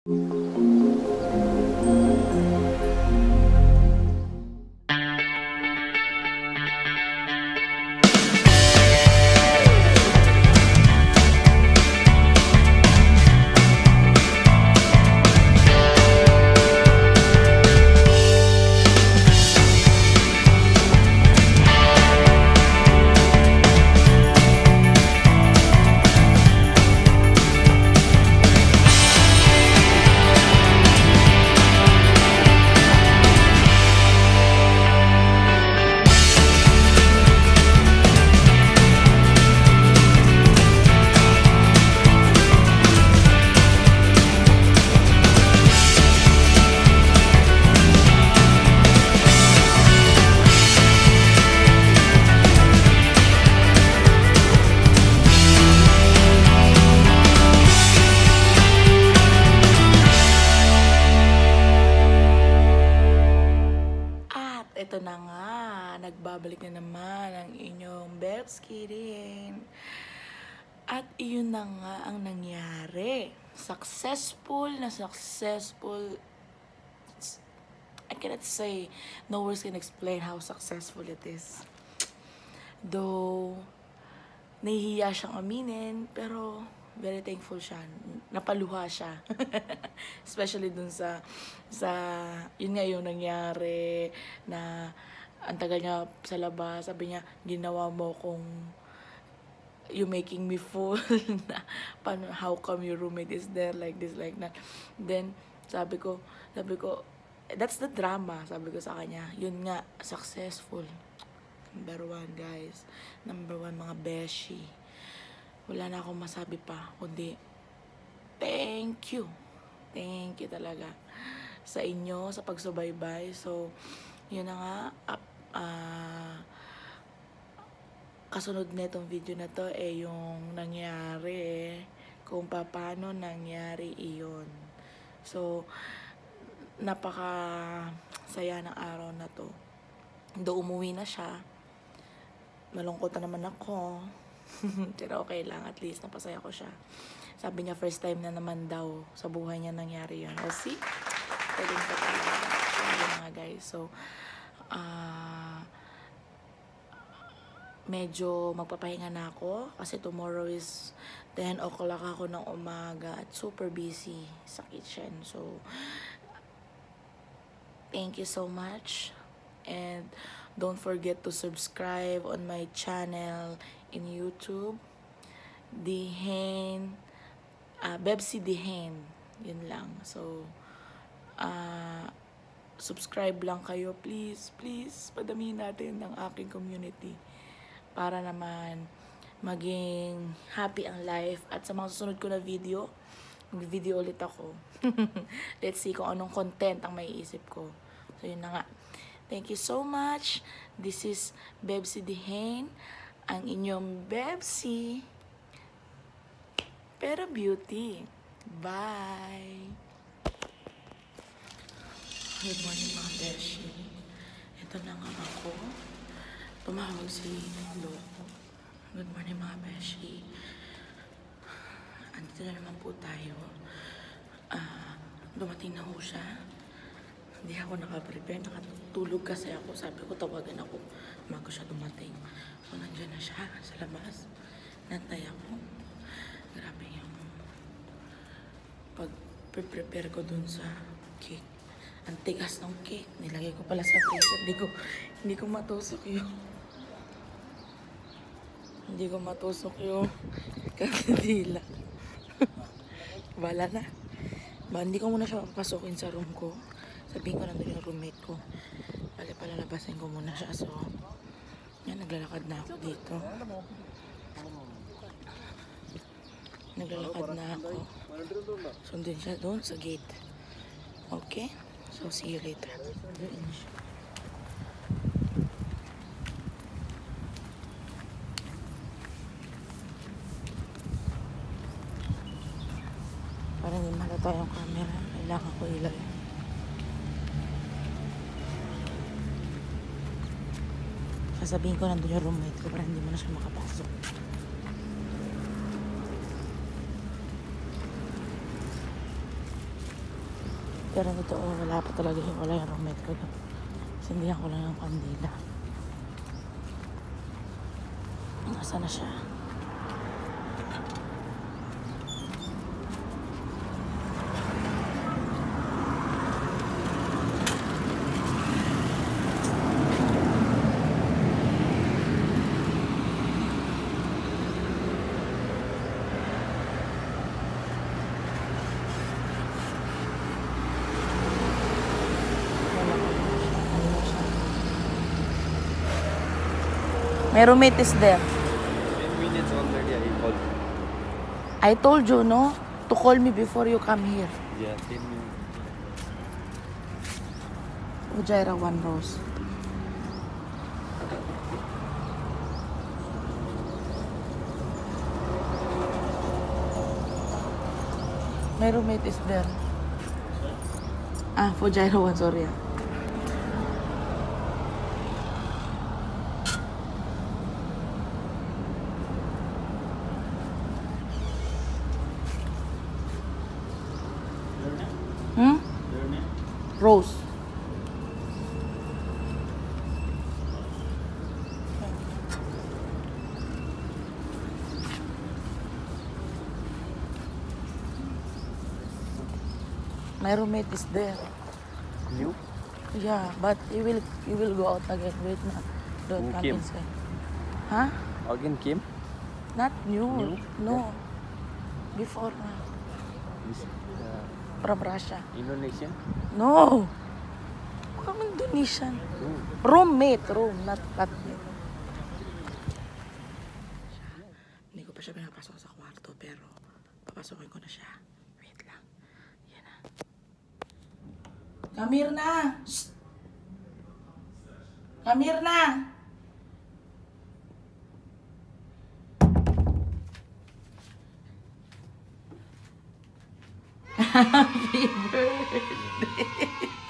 Ito na nga, nagbabalik na naman ang inyong Bebs Kirin. At iyon na nga ang nangyari. Successful. I cannot say, no words can explain how successful it is. Though, nahihiya siyang aminin, pero very thankful siya. Napaluha siya. Especially dun sa yun nga yung nangyari na ang tagal niya sa labas. Sabi niya, ginawa mo kung you making me fool. How come your roommate is there like this, like that. Then, sabi ko, that's the drama. Sabi ko sa kanya, yun nga, successful. Number 1, guys. Number 1, mga beshi. Wala na akong masabi pa, kundi thank you. Thank you talaga sa inyo, sa pagsubaybay. So, yun na nga, kasunod na itong video na to, yung nangyari, kung paano nangyari iyon. So, napaka saya ng araw na to. Do umuwi na siya, malungkot na naman ako. Pero okay lang, at least napasaya ko siya. Sabi niya first time na naman daw sa buhay niya nangyari yun. O see? Pwedeng pa talaga. Ayun nga guys. So, medyo magpapahinga na ako kasi tomorrow is 10 o'clock ako ng umaga at super busy sa kitchen. So, thank you so much. And don't forget to subscribe on my channel in YouTube. Dihen, Bebsi Dihen. Yun lang. So, subscribe lang kayo. Please, please, padamihin natin ang aking community. Para naman maging happy ang life. At sa mga susunod ko na video, mag-video ulit ako. Let's see kung anong content ang maiisip ko. So, yun na nga. Thank you so much. This is Bebsi Dihen, ang inyong Bebsi. Pero beauty. Bye! Good morning mga beshi. Ito na nga ako. Tumawag si Loko. Good morning mga beshi. Andito na naman po tayo. Dumating na ho siya. Hindi ako nakaprepare, nakatulog kasi ako. Sabi ko, tawagan ako bago siya dumating. So, nandiyan na siya sa labas. Nantay ako. Grabe yung pag-prepare ko dun sa cake. Ang tigas ng cake. Nilagay ko pala sa freezer. Hindi ko matusok yung kandila. Wala na. Hindi ko muna siya papasukin sa room ko. Sabihin ko nandun yung roommate ko. Palalabasin ko muna siya. So, yan, naglalakad na ako dito. Naglalakad na ako. Sundin siya doon sa gate. Okay? So, see you later. Para hindi malata yung camera, kailangan ko ilagay. Sasabihin ko nandun yung roommate ko para hindi mo na siya makapasok. Pero ito, wala pa talaga wala yung roommate ko. Sindihan ko lang yung kandila. Nasaan na siya? My roommate is there. 10 minutes already I called. I told you, no? To call me before you come here. Yeah, 10 minutes. Fujairah 1 Rose. My roommate is there. Fujairah 1, sorry. Rose. My roommate is there. You? Yeah, but you will go out again. Wait na. Don't Who come came? inside. Huh? Again came? Not new. New? No. Before na. From Russia. Indonesian? No. From Indonesian. Roommate. Room, not flatmate. Hindi ko pa siya pinapasok sa kwarto, pero papasokin ko na siya. Wait lang. Yan na. Come here na! Shh! Come here na! Happy birthday!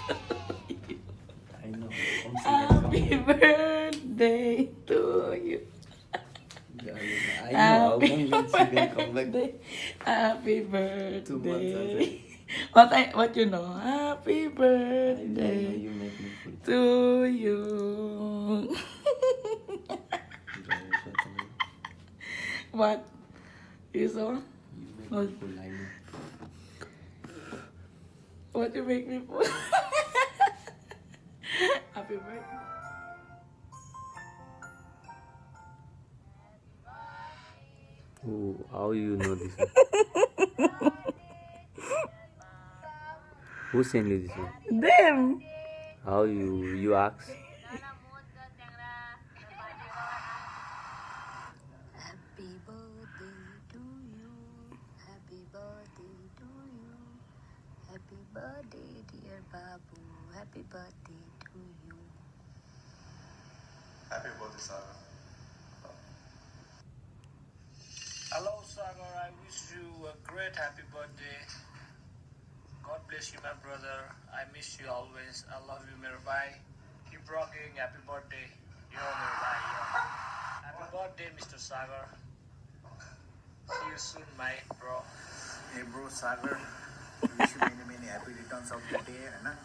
I know. Happy birthday to you. I know. Happy Come back. birthday. Happy 2 months birthday. already. What you know? Happy I know birthday you make me full. to you. What? You saw? You make me full, I know. What you make me put? Happy birthday. Oh, how you know this one? Who sent you this one? Them. How you ask? Happy birthday to you. Happy birthday to you. Happy birthday, dear Babu. Happy birthday to you. Happy birthday, Sagar. Hello, Sagar. I wish you a great happy birthday. God bless you, my brother. I miss you always. I love you, Mirabai. Keep rocking. Happy birthday. Yo, Mirabai. Yo. Happy birthday, Mr. Sagar. See you soon, my bro. Hey, bro, Sagar. Wish you many happy returns of the day. Hai na?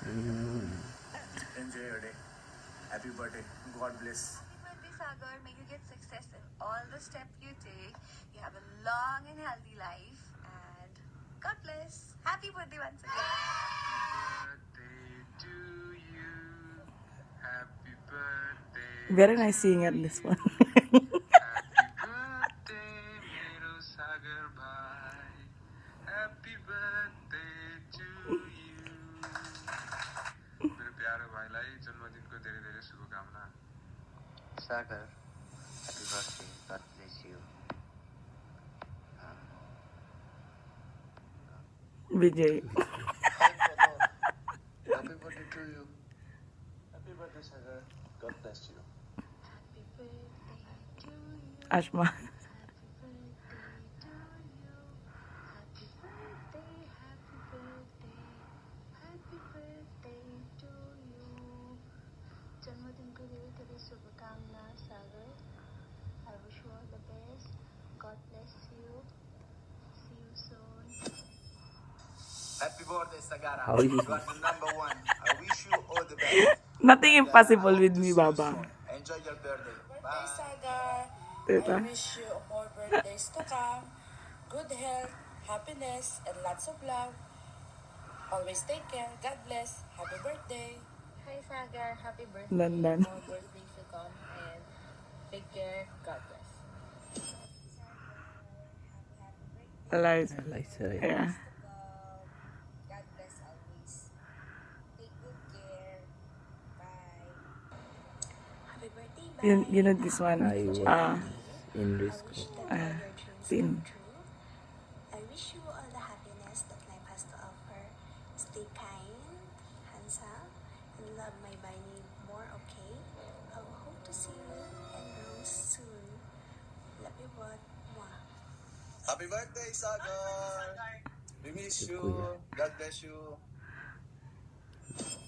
Enjoy your day. Happy birthday. God bless. Happy birthday, Sagar. May you get success in all the steps you take. You have a long and healthy life. And God bless. Happy birthday once again. Birthday to you. Happy birthday. Very nice singer, this one. Happy birthday, Mero Sagar Bhai. Happy birthday to you. मेरो प्यारो भाइलाई जन्मदिनको धेरै धेरै शुभकामना. Sagar, happy birthday. God bless you. Vijay. Happy birthday to you. Happy birthday, Sagar. God bless you. Happy birthday to you. Ashma. Happy birthday to you. Happy birthday, happy birthday. Happy birthday to you. जन्मदिनको धेरै धेरै शुभकामना सागर. I wish you all the best. God bless you. See you soon. Happy birthday, Sagara. How are you? You are the number one. I wish you all the best. Nothing And, impossible I with hope to me, see you Baba. soon. Enjoy your birthday. Birthday, Sagar. Diba? I wish you more birthdays to come. Good health, happiness, and lots of love. Always take care. God bless. Happy birthday. Hi, Sagar. Happy birthday. Landan. More birthdays to come and take care. God bless. Eliza. Eliza, Yeah. God bless always. Take good care. Bye. Happy birthday, bye. You know this one? I was in risk of Tin. I wish you all the happiness that life has to offer. Stay kind, handsome, and love my Bunny more, okay? I hope to see you and Rose soon. Love you both. Mwah. Happy birthday, Sagar! We miss you. Kuya. God bless you.